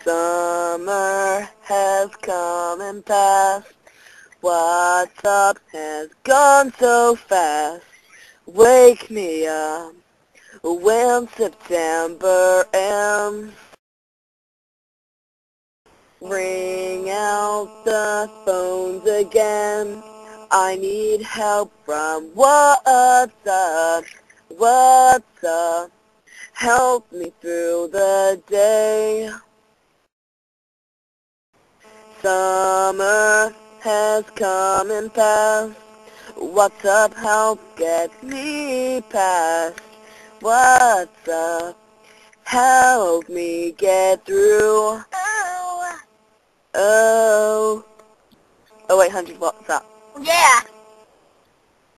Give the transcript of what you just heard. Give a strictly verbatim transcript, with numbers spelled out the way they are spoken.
Summer has come and passed. What's up has gone so fast. Wake me up when September ends. Ring out the phones again. I need help from what's up, what's up. Help me through the day. Summer has come and passed. What's up, help get me past. What's up, help me get through. Oh. Oh. Oh wait, one hundred, what's up? Yeah.